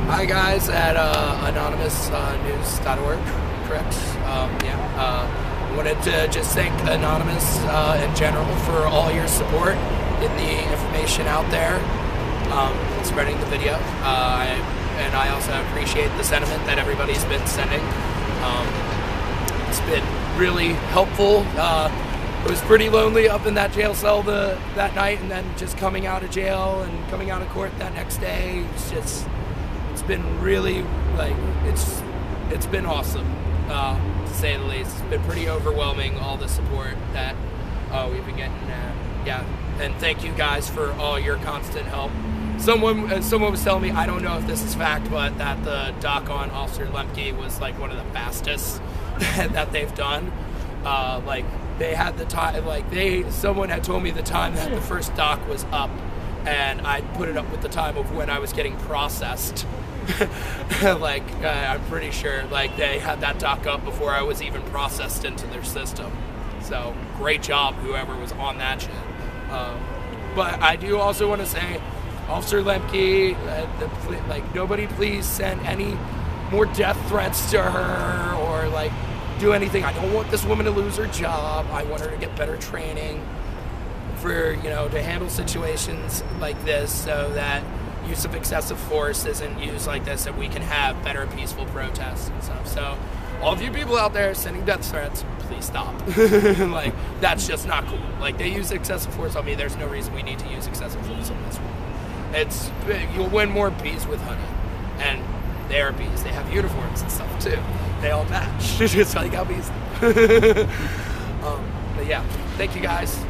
Hi guys at anonymousnews.org, correct? Wanted to just thank Anonymous in general for all your support, getting the information out there, spreading the video. And I also appreciate the sentiment that everybody's been sending. It's been really helpful. It was pretty lonely up in that jail cell that night, and then just coming out of jail and coming out of court that next day. It's been really, it's been awesome, to say the least. It's been pretty overwhelming, all the support that we've been getting. And thank you guys for all your constant help. Someone was telling me, I don't know if this is fact, but that the doc on Officer Lemke was like one of the fastest that they've done. They had the time, someone had told me the time that the first doc was up, and I put it up with the time of when I was getting processed. I'm pretty sure they had that doc up before I was even processed into their system. So great job, whoever was on that shit. But I do also want to say, Officer Lemke, nobody please send any more death threats to her or do anything. I don't want this woman to lose her job. I want her to get better training for, to handle situations like this, so that use of excessive force isn't used like this, and we can have better peaceful protests and stuff. So all of you people out there sending death threats, please stop. That's just not cool. They use excessive force on me. There's no reason we need to use excessive force on this woman. You'll win more bees with honey. And they are bees. They have uniforms and stuff too. They all match. Just like how bees do. But yeah, thank you guys.